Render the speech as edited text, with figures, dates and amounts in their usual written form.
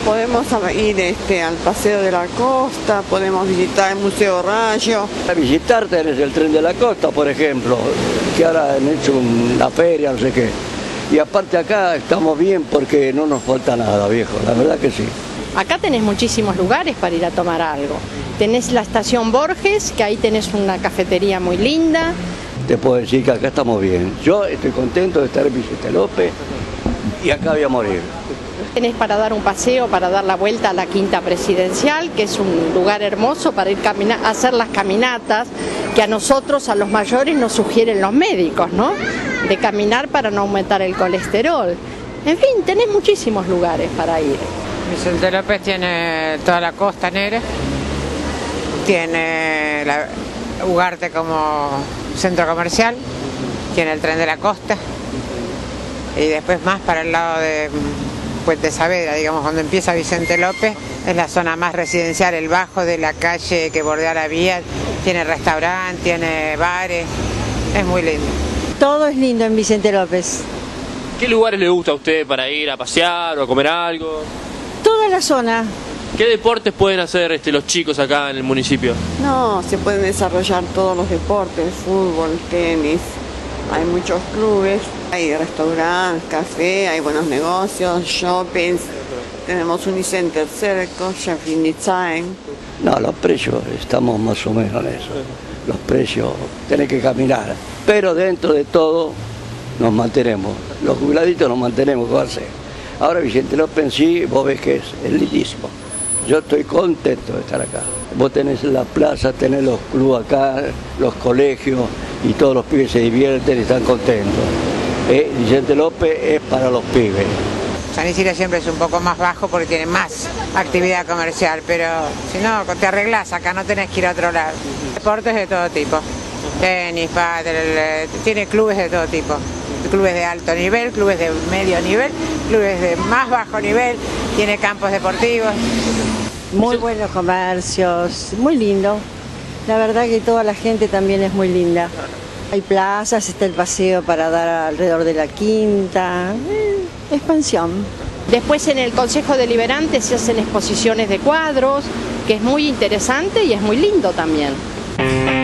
podemos ir al Paseo de la Costa, podemos visitar el Museo Rayo. A visitar tenés el Tren de la Costa, por ejemplo, que ahora han hecho una feria, no sé qué. Y aparte acá estamos bien porque no nos falta nada, viejo, la verdad que sí. Acá tenés muchísimos lugares para ir a tomar algo. Tenés la estación Borges, que ahí tenés una cafetería muy linda. Te puedo decir que acá estamos bien. Yo estoy contento de estar en Vicente López y acá voy a morir. Tenés para dar un paseo, para dar la vuelta a la Quinta Presidencial, que es un lugar hermoso para ir a hacer las caminatas que a nosotros, a los mayores, nos sugieren los médicos, ¿no? De caminar para no aumentar el colesterol. En fin, tenés muchísimos lugares para ir. Vicente López tiene toda la costa negra, tiene Ugarte como centro comercial, tiene el Tren de la Costa y después más para el lado de Puente Saavedra, digamos, cuando empieza Vicente López, es la zona más residencial, el bajo de la calle que bordea la vía, tiene restaurante, tiene bares, es muy lindo. Todo es lindo en Vicente López. ¿Qué lugares le gusta a usted para ir a pasear o a comer algo? Toda la zona. ¿Qué deportes pueden hacer los chicos acá en el municipio? No, se pueden desarrollar todos los deportes, fútbol, tenis, hay muchos clubes, hay restaurantes, café, hay buenos negocios, shoppings, tenemos Unicenter Cerco, Shopping Design. No, los precios estamos más o menos en eso. Los precios tenés que caminar, pero dentro de todo nos mantenemos. Los jubiladitos nos mantenemos, ¿qué va a hacer? Ahora Vicente López en sí, vos ves que es lindísimo. Yo estoy contento de estar acá. Vos tenés la plaza, tenés los clubes acá, los colegios y todos los pibes se divierten y están contentos. Vicente López es para los pibes. San Isidro siempre es un poco más bajo porque tiene más actividad comercial, pero si no, te arreglás, acá no tenés que ir a otro lado. Deportes de todo tipo, tenis, pádel, tiene clubes de todo tipo. Clubes de alto nivel, clubes de medio nivel, clubes de más bajo nivel, tiene campos deportivos. Muy buenos comercios, muy lindo. La verdad que toda la gente también es muy linda. Hay plazas, está el paseo para dar alrededor de la Quinta, expansión. Después en el Consejo Deliberante se hacen exposiciones de cuadros, que es muy interesante y es muy lindo también.